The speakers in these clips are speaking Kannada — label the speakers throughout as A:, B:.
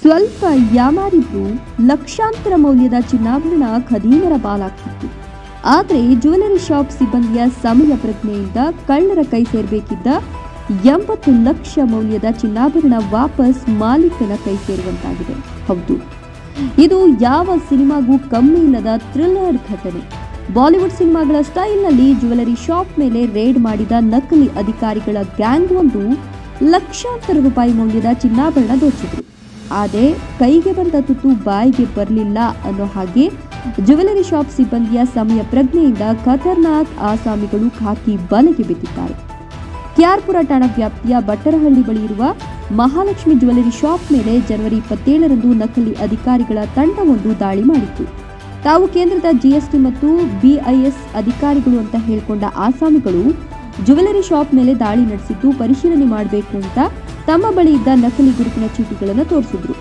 A: ಸ್ವಲ್ಪ ಯಾಮಾರಿದ್ದು ಲಕ್ಷಾಂತರ ಮೌಲ್ಯದ ಚಿನ್ನಾಭರಣ ಖದೀಮರ ಪಾಲಾಗ್ತಿತ್ತು. ಆದರೆ ಜ್ಯುವೆಲರಿ ಶಾಪ್ ಸಿಬ್ಬಂದಿಯ ಸಮಯ ಪ್ರಜ್ಞೆಯಿಂದ ಕಳ್ಳರ ಕೈ ಸೇರಬೇಕಿದ್ದ 80 ಲಕ್ಷ ಮೌಲ್ಯದ ಚಿನ್ನಾಭರಣ ವಾಪಸ್ ಮಾಲೀಕನ ಕೈ ಸೇರುವಂತಾಗಿದೆ. ಹೌದು, ಇದು ಯಾವ ಸಿನಿಮಾಗೂ ಕಮ್ಮಿ ಇಲ್ಲದ ಥ್ರಿಲ್ಲರ್ ಘಟನೆ. ಬಾಲಿವುಡ್ ಸಿನಿಮಾಗಳ ಸ್ಟೈಲ್ನಲ್ಲಿ ಜ್ಯುವೆಲರಿ ಶಾಪ್ ಮೇಲೆ ರೇಡ್ ಮಾಡಿದ ನಕಲಿ ಅಧಿಕಾರಿಗಳ ಗ್ಯಾಂಗ್ ಒಂದು ಲಕ್ಷಾಂತರ ರೂಪಾಯಿ ಮೌಲ್ಯದ ಚಿನ್ನಾಭರಣ ದೋಚಿದ್ರು. ಆದರೆ ಕೈಗೆ ಬಂದ ತುತ್ತು ಬಾಯಿಗೆ ಬರಲಿಲ್ಲ ಅನ್ನೋ ಹಾಗೆ ಜ್ಯುವೆಲರಿ ಶಾಪ್ ಸಿಬ್ಬಂದಿಯ ಸಮಯ ಪ್ರಜ್ಞೆಯಿಂದ ಖತರ್ನಾಕ್ ಆಸಾಮಿಗಳು ಖಾಕಿ ಬಲೆಗೆ ಬಿದ್ದಿದ್ದಾರೆ. ಕೆಆರ್ಪುರ ಠಾಣಾ ವ್ಯಾಪ್ತಿಯ ಬಟ್ಟರಹಳ್ಳಿ ಬಳಿ ಇರುವ ಮಹಾಲಕ್ಷ್ಮಿ ಜ್ಯುವೆಲರಿ ಶಾಪ್ ಮೇಲೆ ಜನವರಿ 27ರಂದು ನಕಲಿ ಅಧಿಕಾರಿಗಳ ತಂಡವೊಂದು ದಾಳಿ ಮಾಡಿತ್ತು. ತಾವು ಕೇಂದ್ರದ ಜಿಎಸ್ಟಿ ಮತ್ತು ಬಿಐಎಸ್ ಅಧಿಕಾರಿಗಳು ಅಂತ ಹೇಳಿಕೊಂಡ ಆಸಾಮಿಗಳು ಜ್ಯುವೆಲರಿ ಶಾಪ್ ಮೇಲೆ ದಾಳಿ ನಡೆಸಿದ್ದು ಪರಿಶೀಲನೆ ಮಾಡಬೇಕು ಅಂತ ತಮ್ಮ ಬಳಿ ಇದ್ದ ನಕಲಿ ಗುರುತಿನ ಚೀಟಿಗಳನ್ನು ತೋರಿಸಿದ್ರು.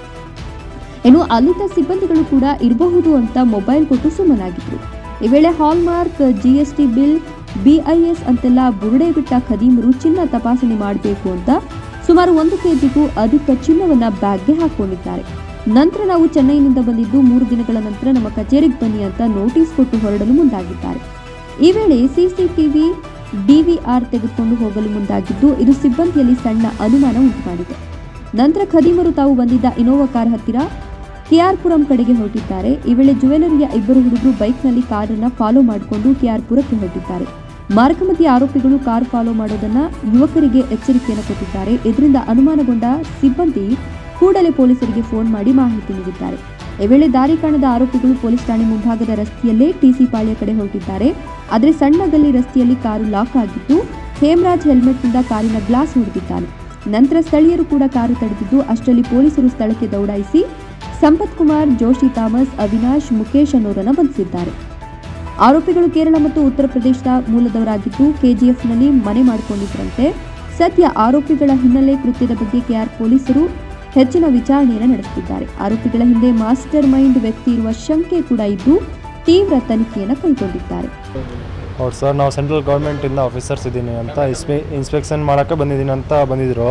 A: ಇನ್ನು ಅಲ್ಲಿದ್ದ ಸಿಬ್ಬಂದಿಗಳು ಕೂಡ ಇರಬಹುದು ಅಂತ ಮೊಬೈಲ್ ಕೊಟ್ಟು ಸುಮ್ಮನಾಗಿದ್ರು. ಈ ವೇಳೆ ಹಾಲ್ಮಾರ್ಕ್, ಜಿಎಸ್ಟಿ ಬಿಲ್, ಬಿಐಎಸ್ ಅಂತೆಲ್ಲ ಬುರುಡೆ ಬಿಟ್ಟ ಖದೀಮರು ಚಿನ್ನ ತಪಾಸಣೆ ಮಾಡಬೇಕು ಅಂತ ಸುಮಾರು 1 ಕೆಜಿಗೂ ಅಧಿಕ ಚಿನ್ನವನ್ನ ಬ್ಯಾಗ್ಗೆ ಹಾಕೊಂಡಿದ್ದಾರೆ. ನಂತರ ನಾವು ಚೆನ್ನೈನಿಂದ ಬಂದಿದ್ದು 3 ದಿನಗಳ ನಂತರ ನಮ್ಮ ಕಚೇರಿಗೆ ಬನ್ನಿ ಅಂತ ನೋಟಿಸ್ ಕೊಟ್ಟು ಹೊರಡಲು ಮುಂದಾಗಿದ್ದಾರೆ. ಈ ವೇಳೆ ಸಿಸಿಟಿವಿ ಡಿವಿಆರ್ ತೆಗೆದುಕೊಂಡು ಹೋಗಲು ಮುಂದಾಗಿದ್ದು ಇದು ಸಿಬ್ಬಂದಿಯಲ್ಲಿ ಸಣ್ಣ ಅನುಮಾನ ಉಂಟುಮಾಡಿದೆ. ನಂತರ ಖದೀಮರು ತಾವು ಬಂದಿದ್ದ ಇನೋವಾ ಕಾರ್ ಹತ್ತಿರ ಕೆಆರ್ಪುರಂ ಕಡೆಗೆ ಹೊರಟಿದ್ದಾರೆ. ಈ ವೇಳೆ ಜ್ಯುವೆಲರಿಯ 2 ಹುಡುಗರು ಬೈಕ್ನಲ್ಲಿ ಕಾರನ್ನು ಫಾಲೋ ಮಾಡಿಕೊಂಡು ಕೆಆರ್ಪುರಕ್ಕೆ ಹೊರಟಿದ್ದಾರೆ. ಮಾರ್ಗ ಮಧ್ಯೆ ಆರೋಪಿಗಳು ಕಾರ್ ಫಾಲೋ ಮಾಡೋದನ್ನ ಯುವಕರಿಗೆ ಎಚ್ಚರಿಕೆಯನ್ನು ಕೊಟ್ಟಿದ್ದಾರೆ. ಇದರಿಂದ ಅನುಮಾನಗೊಂಡ ಸಿಬ್ಬಂದಿ ಕೂಡಲೇ ಪೊಲೀಸರಿಗೆ ಫೋನ್ ಮಾಡಿ ಮಾಹಿತಿ ನೀಡಿದ್ದಾರೆ. ಈ ವೇಳೆ ದಾರಿ ಕಾಣದ ಆರೋಪಿಗಳು ಪೊಲೀಸ್ ಠಾಣೆ ಮುಂಭಾಗದ ರಸ್ತೆಯಲ್ಲೇ ಟಿಸಿ ಪಾಳ್ಯ ಕಡೆ ಹೊರಟಿದ್ದಾರೆ. ಆದರೆ ಸಣ್ಣ ಗಲ್ಲಿ ರಸ್ತೆಯಲ್ಲಿ ಕಾರು ಲಾಕ್ ಆಗಿದ್ದು ಹೇಮರಾಜ್ ಹೆಲ್ಮೆಟ್ನಿಂದ ಕಾರಿನ ಗ್ಲಾಸ್ ಹೊಡೆದಿದ್ದಾನೆ. ನಂತರ ಸ್ಥಳೀಯರು ಕೂಡ ಕಾರು ತಡೆದಿದ್ದು ಅಷ್ಟರಲ್ಲಿ ಪೊಲೀಸರು ಸ್ಥಳಕ್ಕೆ ದೌಡಾಯಿಸಿ ಸಂಪತ್ ಕುಮಾರ್, ಜೋಶಿ ಥಾಮಸ್, ಅವಿನಾಶ್, ಮುಖೇಶ್ ಅನ್ನೋರನ್ನು ಬಂಧಿಸಿದ್ದಾರೆ. ಆರೋಪಿಗಳು ಕೇರಳ ಮತ್ತು ಉತ್ತರ ಪ್ರದೇಶದ ಮೂಲದವರಾಗಿದ್ದು ಕೆಜಿಎಫ್ನಲ್ಲಿ ಮನೆ ಮಾಡಿಕೊಂಡಿದ್ದರಂತೆ. ಸದ್ಯ ಆರೋಪಿಗಳ ಹಿನ್ನೆಲೆ ಕೃತ್ಯದ ಬಗ್ಗೆ ಕೆಆರ್ ಪೊಲೀಸರು ಹೆಚ್ಚಿನ ವಿಚಾರಣೆಯನ್ನು ನಡೆಸುತ್ತಿದ್ದಾರೆ. ಆರೋಪಿಗಳ ಹಿಂದೆ ಮಾಸ್ಟರ್ ಮೈಂಡ್ ವ್ಯಕ್ತಿ ಇರುವ ಶಂಕೆ ಕೂಡ ಇದ್ದು ತೀವ್ರ ತನಿಖೆಯನ್ನು ಕೈಗೊಂಡಿದ್ದಾರೆ.
B: ಹೌದು ಸರ್, ನಾವು ಸೆಂಟ್ರಲ್ ಗೌರ್ಮೆಂಟಿಂದ ಆಫೀಸರ್ಸ್ ಇದ್ದೀನಿ ಅಂತ ಇನ್ಸ್ಪೆಕ್ಷನ್ ಮಾಡೋಕ್ಕೆ ಬಂದಿದ್ದೀನಿ ಅಂತ ಬಂದಿದ್ದರು.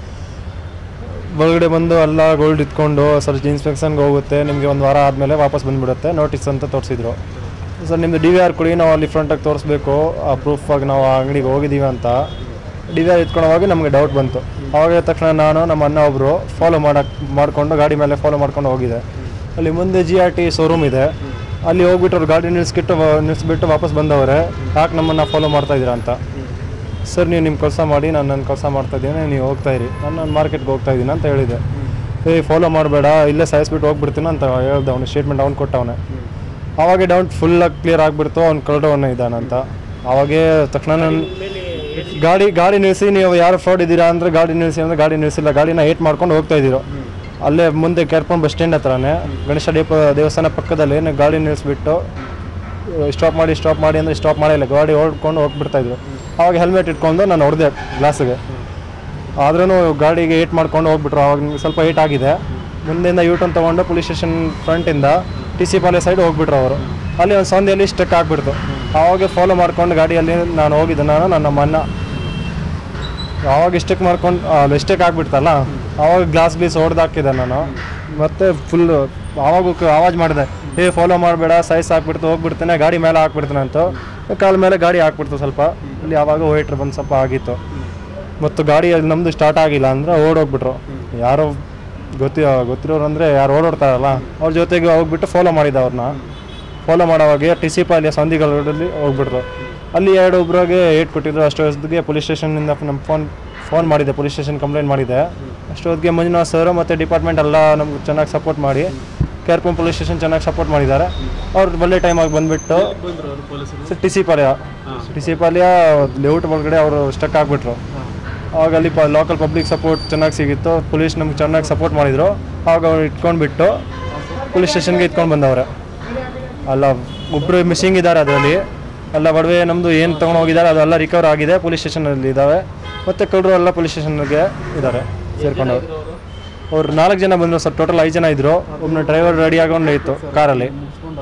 B: ಒಳಗಡೆ ಬಂದು ಎಲ್ಲ ಗೋಲ್ಡ್ ಇಟ್ಕೊಂಡು ಸರ್ ಇನ್ಸ್ಪೆಕ್ಷನ್ಗೆ ಹೋಗುತ್ತೆ, ನಿಮಗೆ 1 ವಾರ ಆದಮೇಲೆ ವಾಪಸ್ ಬಂದುಬಿಡುತ್ತೆ ನೋಟಿಸ್ ಅಂತ ತೋರಿಸಿದ್ರು. ಸರ್ ನಿಮ್ಮದು DVR ಕೊಡಿ, ನಾವು ಅಲ್ಲಿ ಫ್ರಂಟಾಗಿ ತೋರಿಸ್ಬೇಕು, ಆ ಪ್ರೂಫಾಗಿ ನಾವು ಆ ಅಂಗಡಿಗೆ ಹೋಗಿದ್ದೀವಿ ಅಂತ DVR ಇಟ್ಕೊಂಡೋಗಿ ನಮಗೆ ಡೌಟ್ ಬಂತು. ಆವಾಗ ತಕ್ಷಣ ನಾನು ನಮ್ಮ ಅಣ್ಣ ಒಬ್ಬರು ಮಾಡಿಕೊಂಡು ಗಾಡಿ ಮೇಲೆ ಫಾಲೋ ಮಾಡ್ಕೊಂಡು ಹೋಗಿದೆ. ಅಲ್ಲಿ ಮುಂದೆ GRT ಶೋರೂಮ್ ಇದೆ, ಅಲ್ಲಿ ಹೋಗ್ಬಿಟ್ಟು ಅವ್ರು ಗಾಡಿ ನಿಲ್ಲಿಸ್ಬಿಟ್ಟು ವಾಪಸ್ ಬಂದವರೆ, ಯಾಕೆ ನಮ್ಮನ್ನು ಫಾಲೋ ಮಾಡ್ತಾಯಿದ್ದೀರಾ ಅಂತ. ಸರ್ ನೀವು ನಿಮ್ಮ ಕೆಲಸ ಮಾಡಿ, ನಾನು ನನ್ನ ಕೆಲಸ ಮಾಡ್ತಾಯಿದ್ದೀನಿ, ನೀವು ಹೋಗ್ತಾಯಿರಿ, ನಾನು ಮಾರ್ಕೆಟ್ಗೆ ಹೋಗ್ತಾಯಿದ್ದೀನಿ ಅಂತ ಹೇಳಿದೆ. ಫಾಲೋ ಮಾಡಬೇಡ, ಇಲ್ಲೇ ಸಾಯಿಸ್ಬಿಟ್ಟು ಹೋಗ್ಬಿಡ್ತೀನಿ ಅಂತ ಹೇಳ್ದೆ. ಅವನು ಸ್ಟೇಟ್ಮೆಂಟ್ ಅವ್ನು ಕೊಟ್ಟವನೆ. ಆವಾಗೆ ಡೌಟ್ ಫುಲ್ಲಾಗಿ ಕ್ಲಿಯರ್ ಆಗಿಬಿಡ್ತು, ಅವ್ನು ಕರಡವನ್ನ ಇದ್ದಾನಂತ. ಆವಾಗೇ ತಕ್ಷಣ ನಾನು ಗಾಡಿ ನಿಲ್ಲಿಸಿ, ನೀವು ಯಾರು ಫ್ರಾಡ್ ಇದ್ದೀರಾ ಅಂದರೆ ಗಾಡಿ ನಿಲ್ಲಿಸಿ ಅಂದರೆ ಗಾಡಿ ನಿಲ್ಲಿಸಿಲ್ಲ, ಗಾಡಿನ ಏಟ್ ಮಾಡ್ಕೊಂಡು ಹೋಗ್ತಾಯಿದ್ದೀರೋ. ಅಲ್ಲೇ ಮುಂದೆ ಕೆರ್ಕೊಂಡು ಬಸ್ ಸ್ಟ್ಯಾಂಡ್ ಹತ್ರನೇ ಗಣೇಶ ದೇವಸ್ಥಾನ ಪಕ್ಕದಲ್ಲಿ ಗಾಡಿ ನಿಲ್ಲಿಸ್ಬಿಟ್ಟು ಸ್ಟಾಪ್ ಮಾಡಿ ಅಂದರೆ ಸ್ಟಾಪ್ ಮಾಡಿಲ್ಲ, ಗಾಡಿ ಓಡ್ಕೊಂಡು ಹೋಗ್ಬಿಡ್ತಾಯಿದ್ರು. ಆವಾಗ ಹೆಲ್ಮೆಟ್ ಇಟ್ಕೊಂಡು ನಾನು ಹೊಡೆದೆ ಗ್ಲಾಸಿಗೆ, ಆದ್ರೂ ಗಾಡಿಗೆ ಏಟ್ ಮಾಡ್ಕೊಂಡು ಹೋಗ್ಬಿಟ್ರು. ಆವಾಗ ನಿಮಗೆ ಸ್ವಲ್ಪ ಏಟ್ ಆಗಿದೆ. ಮುಂದೆಯಿಂದ ಯೂಟರ್ನ್ ತೊಗೊಂಡು ಪೊಲೀಸ್ ಸ್ಟೇಷನ್ ಫ್ರಂಟಿಂದ TC ಪಾಳ್ಯ ಸೈಡ್ ಹೋಗ್ಬಿಟ್ರು ಅವರು. ಅಲ್ಲಿ ಒಂದು ಸಂಧಿಯಲ್ಲಿ ಸ್ಟೆಕ್ ಆಗಿಬಿಡ್ತು. ಆವಾಗ ಫಾಲೋ ಮಾಡ್ಕೊಂಡು ಗಾಡಿಯಲ್ಲಿ ನಾನು ಹೋಗಿದ್ದೆ, ನಮ್ಮ ಅಣ್ಣ. ಆವಾಗ ಸ್ಟೆಕ್ ಆಗಿಬಿಡ್ತಲ್ಲ, ಆವಾಗ ಗ್ಲಾಸ್ ಹೊಡೆದಾಕಿದ್ದೆ ನಾನು. ಮತ್ತು ಫುಲ್ಲು ಆವಾಜ್ ಮಾಡಿದೆ, ಫಾಲೋ ಮಾಡಬೇಡ, ಸೈಜ್ ಹಾಕ್ಬಿಡ್ತು, ಹೋಗ್ಬಿಡ್ತೇನೆ, ಗಾಡಿ ಮೇಲೆ ಹಾಕ್ಬಿಡ್ತೇನೆ ಅಂತ. ಕಾಲ ಮೇಲೆ ಗಾಡಿ ಹಾಕ್ಬಿಡ್ತು ಸ್ವಲ್ಪ. ಅಲ್ಲಿ ಆವಾಗ ವೈಟ್ರ್ ಬಂದು ಸ್ವಲ್ಪ ಆಗಿತ್ತು. ಮತ್ತು ಗಾಡಿ ಅಲ್ಲಿ ನಮ್ಮದು ಸ್ಟಾರ್ಟ್ ಆಗಿಲ್ಲ ಅಂದರೆ ಓಡೋಗ್ಬಿಟ್ರು. ಯಾರೋ ಗೊತ್ತಿರೋರು ಅಂದರೆ ಯಾರು ಓಡಾಡ್ತಾರಲ್ಲ ಅವ್ರ ಜೊತೆಗೆ ಹೋಗ್ಬಿಟ್ಟು ಫಾಲೋ ಮಾಡಿದ್ದೆ. ಅವ್ರನ್ನ ಫಾಲೋ ಮಾಡೋವಾಗ TC ಪಾಳ್ಯ ಸಂಧಿಗಳಲ್ಲಿ ಹೋಗ್ಬಿಟ್ರು. ಅಲ್ಲಿ 2 ಒಬ್ಬರಿಗೆ ಏಟ್ ಕೊಟ್ಟಿದ್ರು. ಅಷ್ಟೊತ್ತಿಗೆ ಪೊಲೀಸ್ ಸ್ಟೇಷನ್ನಿಂದ ನಮ್ಮ ಫೋನ್ ಮಾಡಿದ್ದೆ, ಪೊಲೀಸ್ ಸ್ಟೇಷನ್ ಕಂಪ್ಲೇಂಟ್ ಮಾಡಿದ್ದೆ. ಅಷ್ಟೊತ್ತಿಗೆ ಮಂಜುನಾಥ್ ಸರ್ ಮತ್ತು ಡಿಪಾರ್ಟ್ಮೆಂಟ್ ಎಲ್ಲ ನಮ್ಗೆ ಚೆನ್ನಾಗಿ ಸಪೋರ್ಟ್ ಮಾಡಿ, ಕೆಆರ್ಪುರಂ ಪೊಲೀಸ್ ಸ್ಟೇಷನ್ ಚೆನ್ನಾಗಿ ಸಪೋರ್ಟ್ ಮಾಡಿದ್ದಾರೆ. ಅವ್ರು ಒಳ್ಳೆ ಟೈಮಾಗಿ ಬಂದುಬಿಟ್ಟು TC ಪಾಳ್ಯ ಲೇಔಟ್ ಒಳಗಡೆ ಅವರು ಸ್ಟಕ್ ಆಗಿಬಿಟ್ರು. ಆವಾಗ ಅಲ್ಲಿ ಲೋಕಲ್ ಪಬ್ಲಿಕ್ ಸಪೋರ್ಟ್ ಚೆನ್ನಾಗಿ ಸಿಗಿತ್ತು, ಪೊಲೀಸ್ ನಮ್ಗೆ ಚೆನ್ನಾಗಿ ಸಪೋರ್ಟ್ ಮಾಡಿದರು. ಆವಾಗ ಅವ್ರು ಇಟ್ಕೊಂಡ್ಬಿಟ್ಟು ಪೊಲೀಸ್ ಸ್ಟೇಷನ್ಗೆ ಇಟ್ಕೊಂಡು ಬಂದವ್ರೆ. ಅಲ್ಲ ಒಬ್ಬರು ಮಿಸ್ಸಿಂಗ್ ಇದ್ದಾರೆ, ಅದರಲ್ಲಿ ಎಲ್ಲ ಒಡವೆ ನಮ್ಮದು ಏನು ತೊಗೊಂಡು ಹೋಗಿದ್ದಾರೆ ಅದೆಲ್ಲ ರಿಕವರ್ ಆಗಿದೆ, ಪೊಲೀಸ್ ಸ್ಟೇಷನಲ್ಲಿ ಇದ್ದಾವೆ. ಮತ್ತು ಕಳ್ಳರು ಎಲ್ಲ ಪೊಲೀಸ್ ಸ್ಟೇಷನ್ಗೆ ಇದ್ದಾರೆ ಸೇರ್ಕೊಂಡವ್ರು. ಅವ್ರು 4 ಜನ ಬಂದರು ಸರ್, ಟೋಟಲ್ 5 ಜನ ಇದ್ದರು. ಒಬ್ಬನ ಡ್ರೈವರ್ ರೆಡಿ ಆಗೊಂಡು ಇತ್ತು ಕಾರಲ್ಲಿ.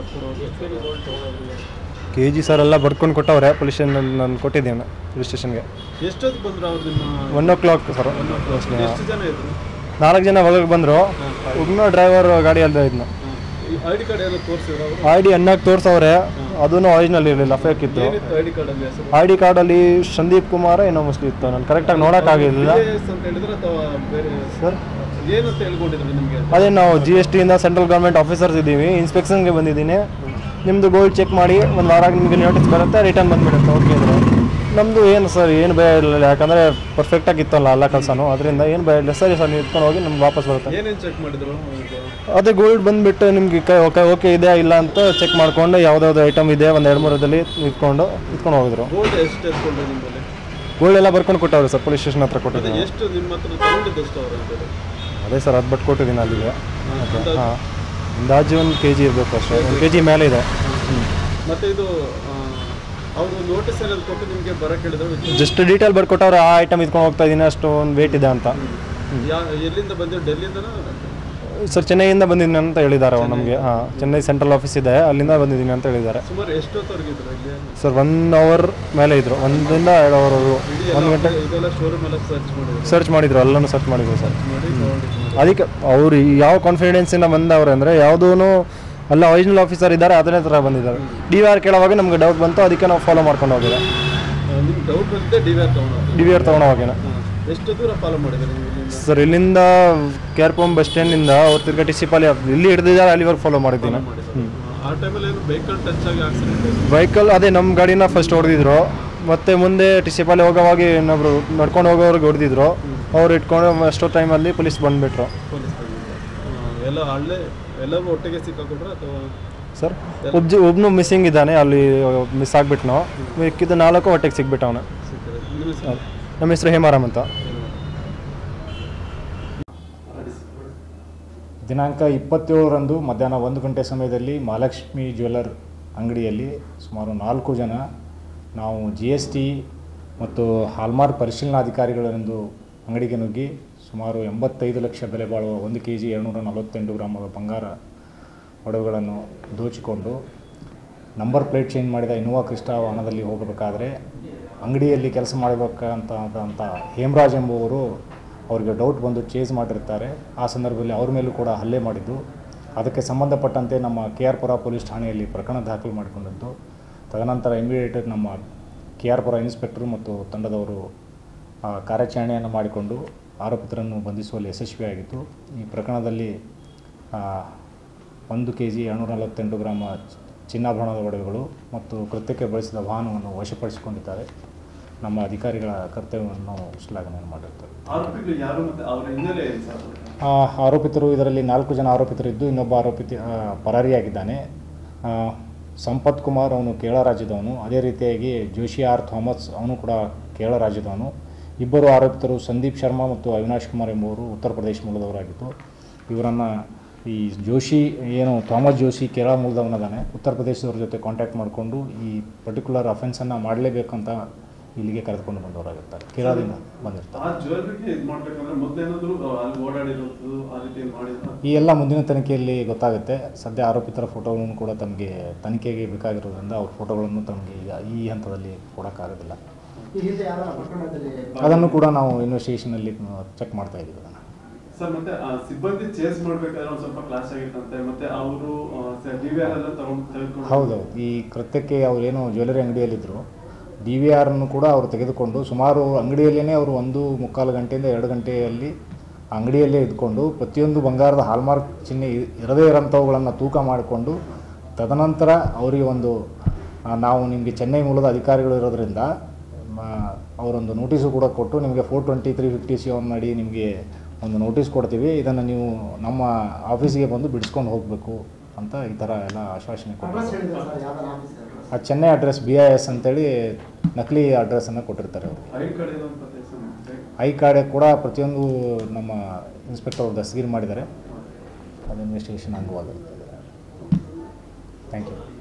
B: KG ಸರ್ ಎಲ್ಲ ಬರ್ಕೊಂಡು ಕೊಟ್ಟವ್ರೆ ಪೊಲೀಸ್ ಸ್ಟೇಷನಲ್ಲಿ. ನಾನು ಕೊಟ್ಟಿದ್ದೇನೆ ಪೊಲೀಸ್ ಸ್ಟೇಷನ್ಗೆ.
C: 1 o'clock
B: ಸರ್. 4 ಜನ ಒಳಗೆ ಬಂದರು. ಒಬ್ಬನು ಡ್ರೈವರ್ ಗಾಡಿಯಲ್ಲದೆ ಇದ್ನು. ಐ ಡಿ ಅನ್ನಾಗಿ ತೋರಿಸವ್ರೆ, ಅದೂ ಒರಿಜಿನಲ್ ಇರಲಿಲ್ಲ, ಫೇಕ್ ಇತ್ತು. ಐ ಡಿ ಕಾರ್ಡಲ್ಲಿ ಸಂದೀಪ್ ಕುಮಾರ್ ಏನೋ ಮುಸ್ಲಿ ಇತ್ತು, ನಾನು ಕರೆಕ್ಟಾಗಿ ನೋಡೋಕ್ಕಾಗಿರಲಿಲ್ಲ ಸರ್. ಅದೇ ನಾವು GST ಇಂದ ಸೆಂಟ್ರಲ್ ಗೌರ್ಮೆಂಟ್ ಆಫೀಸರ್ಸ್ ಇದ್ದೀವಿ, ಇನ್ಸ್ಪೆಕ್ಷನ್ಗೆ ಬಂದಿದ್ದೀನಿ. ನಿಮ್ಮದು ಗೋಲ್ಡ್ ಚೆಕ್ ಮಾಡಿ 1 ವಾರ ನಿಮಗೆ ನೋಟಿಸ್ ಬರುತ್ತೆ, ರಿಟರ್ನ್ ಬಂದುಬಿಡುತ್ತೆ. ಓಕೆ ಅಂದರೆ ನಮ್ಮದು ಏನು ಸರ್ ಏನು ಭಯ ಇರಲಿಲ್ಲ, ಯಾಕಂದರೆ ಪರ್ಫೆಕ್ಟಾಗಿ ಇತ್ತಲ್ಲ ಎಲ್ಲ ಕೆಲಸನೂ, ಅದರಿಂದ ಏನು ಭಯ ಇಲ್ಲ. ಸರಿ ಸರ್, ನೀವು ಇಟ್ಕೊಂಡು ಹೋಗಿ ನಮ್ಗೆ ವಾಪಸ್ ಬರುತ್ತೆ.
C: ಏನೇನು ಚೆಕ್ ಮಾಡಿದ್ರು?
B: ಅದೇ ಗೋಲ್ಡ್ ಬಂದುಬಿಟ್ಟು ನಿಮಗೆ ಓಕೆ ಇದೆಯಾ ಇಲ್ಲ ಅಂತ ಚೆಕ್ ಮಾಡಿಕೊಂಡು ಯಾವುದಾದ್ರು ಐಟಮ್ ಇದೆ 1-2-3 ಇಟ್ಕೊಂಡು ಹೋಗಿದ್ರು. ಗೋಲ್ಡ್ ಎಲ್ಲ ಬರ್ಕೊಂಡು ಕೊಟ್ಟವ್ರು ಸರ್, ಪೊಲೀಸ್ ಸ್ಟೇಷನ್ ಹತ್ರ ಕೊಟ್ಟಿದ್ದೀನಿ. ಅದೇ ಸರ್, ಅದು ಬಟ್ ಕೊಟ್ಟಿದ್ದೀನಿ ಅಲ್ಲಿಗೆ. ಹಾಂ, ಅಂದಾಜು 1 kg ಇರಬೇಕು ಅಷ್ಟೇ, 1 kg ಮೇಲೆ ಇದೆ.
C: ಮತ್ತೆ ಇದು ಅವರು ನೋಟಿಸ್ ಏನಾದ್ರು ಕೊಟ್ಟು ನಿಮಗೆ ಬರಕ್ಕೆ ಹೇಳಿದ್ರು?
B: ಜಸ್ಟ್ ಡೀಟೇಲ್ ಬರ್ಕೊಟ್ಟವ್ರು, ಆ ಐಟಮ್ ಇಟ್ಕೊಂಡು ಹೋಗ್ತಾ ಇದ್ದೀನಿ, ಅಷ್ಟು ಒಂದು ವೇಟ್ ಇದೆ ಅಂತ.
C: ಎಲ್ಲಿಂದ ಬಂದಿರೋ? ಡೆಲ್ಲಿಯಿಂದನಾ
B: ಸರ್? ಚೆನ್ನೈಯಿಂದ ಬಂದಿದ್ದೀನಿ ಅಂತ ಹೇಳಿದ್ದಾರೆ ಅವ್ರು ನಮಗೆ. ಹಾಂ, ಚೆನ್ನೈ ಸೆಂಟ್ರಲ್ ಆಫೀಸ್ ಇದೆ, ಅಲ್ಲಿಂದ ಬಂದಿದ್ದೀನಿ ಅಂತ ಹೇಳಿದ್ದಾರೆ.
C: ಸುಮಾರು ಎಷ್ಟೊತ್ತವರೆಗಿದ್ರು ಇಲ್ಲಿ
B: ಸರ್? 1 ಅವರ್ ಮೇಲೆ ಇದ್ದರು, 1 ರಿಂದ 2 ಅವರ್ವರೆಗೂ. 1 ಗಂಟೆ
C: ಇದೆಲ್ಲ ಶೋರೂಮ್ ಎಲ್ಲ
B: ಸರ್ಚ್ ಮಾಡಿದ್ರು, ಎಲ್ಲನೂ ಸರ್ಚ್ ಮಾಡಿದ್ರು ಸರ್. ಅದಕ್ಕೆ ಅವ್ರು ಯಾವ ಕಾನ್ಫಿಡೆನ್ಸಿಂದ ಬಂದವ್ರೆ ಅಂದರೆ, ಯಾವುದೂ ಅಲ್ಲ ಒರಿಜಿನಲ್ ಆಫೀಸರ್ ಇದ್ದಾರೆ, ಅದನ್ನೇ ಥರ ಬಂದಿದ್ದಾರೆ. DVR ಕೇಳೋವಾಗ ನಮಗೆ ಡೌಟ್ ಬಂತು, ಅದಕ್ಕೆ ನಾವು ಫಾಲೋ ಮಾಡ್ಕೊಂಡು ಹೋಗಿದ್ದೆ.
C: ಡೌಟ್ ಬಂದಿದೆ
B: DVR ತೊಗೊಳೋವಾಗೇನೆ.
C: ಎಷ್ಟು ದೂರ ಫಾಲೋ ಮಾಡಿದ್ದಾರೆ
B: ಸರ್? ಇಲ್ಲಿಂದ KRPM ಬಸ್ ಸ್ಟ್ಯಾಂಡಿಂದ ಅವ್ರು ತಿರ್ಗಾ ಟಿಸಿಪಾಲಿ ಇಲ್ಲಿ ಹಿಡಿದಿದ್ದಾರೆ, ಅಲ್ಲಿವರೆಗೆ ಫಾಲೋ ಮಾಡಿದ್ದೀನಿ.
C: ಆ ಟೈಮಲ್ಲಿ ಏನು ವೆಹಿಕಲ್ ಟಚ್ ಆಗಿ ಆಕ್ಸಿಡೆಂಟ್?
B: ವೆಹಿಕಲ್ ಅದೇ ನಮ್ಮ ಗಾಡಿನ ಫಸ್ಟ್ ಹೊಡೆದಿದ್ರು, ಮತ್ತು ಮುಂದೆ ಟಿಸಿಪಾಲಿ ಹೋಗೋವಾಗ ಇನ್ನೊಬ್ರು ನಡ್ಕೊಂಡು ಹೋಗೋವ್ರಿಗೆ ಹೊಡೆದಿದ್ರು. ಅವ್ರು ಇಟ್ಕೊಂಡು ಅಷ್ಟೋ ಟೈಮಲ್ಲಿ ಪೊಲೀಸ್ ಬಂದುಬಿಟ್ರು.
C: ಎಲ್ಲ ಹಳ್ಳೆ ಎಲ್ಲರೂ ಒಟ್ಟಿಗೆ ಸಿಕ್ಕಾಕೊಂಡ್ರೆ ಅಥವಾ?
B: ಸರ್, ಒಬ್ಬನು ಮಿಸ್ಸಿಂಗ್ ಇದ್ದಾನೆ, ಅಲ್ಲಿ ಮಿಸ್ ಆಗಿಬಿಟ್ನು. ಮಿಕ್ಕಿದ್ದು 4 ಒಟ್ಟಿಗೆ ಸಿಗ್ಬಿಟ್ಟು ಅವನು. ನಮ್ಮ ಹೆಸರು ಹೇಮಾರಾಮ್ ಅಂತ.
D: ದಿನಾಂಕ 27ರಂದು ಮಧ್ಯಾಹ್ನ 1 ಗಂಟೆ ಸಮಯದಲ್ಲಿ ಮಹಾಲಕ್ಷ್ಮಿ ಜ್ಯುವೆಲ್ಲರ್ ಅಂಗಡಿಯಲ್ಲಿ ಸುಮಾರು 4 ಜನ ನಾವು GST ಮತ್ತು ಹಾಲ್ಮಾರ್ಕ್ ಪರಿಶೀಲನಾಧಿಕಾರಿಗಳೆಂದು ಅಂಗಡಿಗೆ ನುಗ್ಗಿ ಸುಮಾರು 85 ಲಕ್ಷ ಬೆಲೆ ಬಾಳುವ 1 kg 248 ಗ್ರಾಮದ ಬಂಗಾರ ಒಡವೆಗಳನ್ನು ದೋಚಿಕೊಂಡು ನಂಬರ್ ಪ್ಲೇಟ್ ಚೇಂಜ್ ಮಾಡಿದ ಇನ್ನೋವಾ ಕ್ರಿಸ್ಟಾ ವಾಹನದಲ್ಲಿ ಹೋಗಬೇಕಾದ್ರೆ ಅಂಗಡಿಯಲ್ಲಿ ಕೆಲಸ ಮಾಡಬೇಕಂತ ಹೇಮರಾಜ್ ಎಂಬುವರು ಅವರಿಗೆ ಡೌಟ್ ಬಂದು ಚೇಸ್ ಮಾಡಿರ್ತಾರೆ. ಆ ಸಂದರ್ಭದಲ್ಲಿ ಅವ್ರ ಮೇಲೂ ಕೂಡ ಹಲ್ಲೆ ಮಾಡಿದ್ದು, ಅದಕ್ಕೆ ಸಂಬಂಧಪಟ್ಟಂತೆ ನಮ್ಮ KR ಪುರ ಪೊಲೀಸ್ ಠಾಣೆಯಲ್ಲಿ ಪ್ರಕರಣ ದಾಖಲು ಮಾಡಿಕೊಂಡಿದ್ದು. ತದನಂತರ ಇಮಿಡಿಯೇಟ್ ನಮ್ಮ KR ಪುರ ಇನ್ಸ್ಪೆಕ್ಟರ್ ಮತ್ತು ತಂಡದವರು ಕಾರ್ಯಾಚರಣೆಯನ್ನು ಮಾಡಿಕೊಂಡು ಆರೋಪಿತರನ್ನು ಬಂಧಿಸುವಲ್ಲಿ ಯಶಸ್ವಿಯಾಗಿತ್ತು. ಈ ಪ್ರಕರಣದಲ್ಲಿ 1 kg 248 ಗ್ರಾಮ ಚಿನ್ನಾಭರಣದ ಒಡವೆಗಳು ಮತ್ತು ಕೃತ್ಯಕ್ಕೆ ಬಳಸಿದ ವಾಹನವನ್ನು ವಶಪಡಿಸಿಕೊಂಡಿದ್ದಾರೆ. ನಮ್ಮ ಅಧಿಕಾರಿಗಳ ಕರ್ತವ್ಯವನ್ನು ಶ್ಲಾಘನೆಯನ್ನು ಮಾಡಿರ್ತಾರೆ. ಆರೋಪಿತರು ಇದರಲ್ಲಿ 4 ಜನ ಆರೋಪಿತರಿದ್ದು, ಇನ್ನೊಬ್ಬ ಆರೋಪಿತ ಪರಾರಿಯಾಗಿದ್ದಾನೆ. ಸಂಪತ್ ಕುಮಾರ್ ಅವನು ಕೇರಳ ರಾಜ್ಯದವನು. ಅದೇ ರೀತಿಯಾಗಿ ಜೋಶಿ R. ಥಾಮಸ್ ಅವನು ಕೂಡ ಕೇರಳ ರಾಜ್ಯದವನು. ಇಬ್ಬರು ಆರೋಪಿತರು ಸಂದೀಪ್ ಶರ್ಮಾ ಮತ್ತು ಅವಿನಾಶ್ ಕುಮಾರ್ ಎಂಬುವರು ಉತ್ತರ ಪ್ರದೇಶ ಮೂಲದವರಾಗಿತ್ತು. ಇವರನ್ನು ಈ ಜೋಶಿ ಥಾಮಸ್ ಜೋಶಿ ಕೇರಳ ಮೂಲದವನದಾನೆ, ಉತ್ತರ ಪ್ರದೇಶದವ್ರ ಜೊತೆ ಕಾಂಟ್ಯಾಕ್ಟ್ ಮಾಡಿಕೊಂಡು ಈ ಪರ್ಟಿಕ್ಯುಲರ್ ಅಫೆನ್ಸನ್ನು ಮಾಡಲೇಬೇಕಂತ ಇಲ್ಲಿಗೆ ಕರೆದುಕೊಂಡು ಬಂದವರಾಗಿರ್ತಾರೆ. ಕೇರಳದಿಂದ ಬಂದಿರ್ತಾರೆ. ಈ ಎಲ್ಲ ಮುಂದಿನ ತನಿಖೆಯಲ್ಲಿ ಗೊತ್ತಾಗುತ್ತೆ. ಸದ್ಯ ಆರೋಪಿತರ ಫೋಟೋಗಳನ್ನು ಕೂಡ ತಮಗೆ ತನಿಖೆಗೆ ಬೇಕಾಗಿರೋದ್ರಿಂದ ಅವ್ರ ಫೋಟೋಗಳನ್ನು ತಮಗೆ ಈಗ ಈ ಹಂತದಲ್ಲಿ ಕೊಡೋಕ್ಕಾಗೋದಿಲ್ಲ. ಅದನ್ನು ಕೂಡ ನಾವು ಇನ್ವೆಸ್ಟಿಗೇಷನಲ್ಲಿ ಚೆಕ್ ಮಾಡ್ತಾ ಇದ್ದೀವಿ. ಅದನ್ನು
C: ಸರ್, ಮತ್ತೆ ಸಿಬ್ಬಂದಿ ಚೇಸ್ ಮಾಡಬೇಕಾದ್ರೆ ಒಂದು ಸ್ವಲ್ಪ ಕ್ಲಾಸ್ ಆಗಿತ್ತಂತೆ, ಮತ್ತೆ ಅವರು DVR ಎಲ್ಲ ತೆಗೆದುಕೊಂಡು?
D: ಹೌದೌದು. ಈ ಕೃತ್ಯಕ್ಕೆ ಅವರೇನು ಜ್ಯುವೆಲ್ಲರಿ ಅಂಗಡಿಯಲ್ಲಿದ್ದರು, DVRನ್ನು ಕೂಡ ಅವರು ತೆಗೆದುಕೊಂಡು ಸುಮಾರು ಅಂಗಡಿಯಲ್ಲೇ ಅವರು 1.25 ಗಂಟೆಯಿಂದ 2 ಗಂಟೆಯಲ್ಲಿ ಅಂಗಡಿಯಲ್ಲೇ ಇದ್ಕೊಂಡು ಪ್ರತಿಯೊಂದು ಬಂಗಾರದ ಹಾಲ್ಮಾರ್ಕ್ ಚಿಹ್ನೆ ಇರದೇ ಇರೋಂಥವುಗಳನ್ನು ತೂಕ ಮಾಡಿಕೊಂಡು, ತದನಂತರ ಅವರಿಗೆ ನಾವು ನಿಮಗೆ ಚೆನ್ನೈ ಮೂಲದ ಅಧಿಕಾರಿಗಳು ಇರೋದ್ರಿಂದ ಅವರೊಂದು ನೋಟಿಸು ಕೂಡ ಕೊಟ್ಟು, ನಿಮಗೆ 42357 ಅಡಿ ನಿಮಗೆ ಒಂದು ನೋಟಿಸ್ ಕೊಡ್ತೀವಿ, ಇದನ್ನು ನೀವು ನಮ್ಮ ಆಫೀಸಿಗೆ ಬಂದು ಬಿಡಿಸ್ಕೊಂಡು ಹೋಗಬೇಕು ಅಂತ ಈ ಥರ ಎಲ್ಲ ಆಶ್ವಾಸನೆ ಕೊಟ್ಟಿದ್ದಾರೆ. ಆ ಚೆನ್ನೈ ಅಡ್ರೆಸ್ BIS ಅಂತೇಳಿ ನಕಲಿ ಅಡ್ರೆಸ್ಸನ್ನು ಕೊಟ್ಟಿರ್ತಾರೆ ಅವರು. ಐ ಕಾರ್ಡ್ ಕೂಡ ಪ್ರತಿಯೊಂದು ನಮ್ಮ ಇನ್ಸ್ಪೆಕ್ಟರ್ ಅವರು ದಸ್ತಗಿರಿ ಮಾಡಿದ್ದಾರೆ. ಅದು ಇನ್ವೆಸ್ಟಿಗೇಷನ್ ಅಂಗವಾಗಿರುತ್ತೆ. Thank you.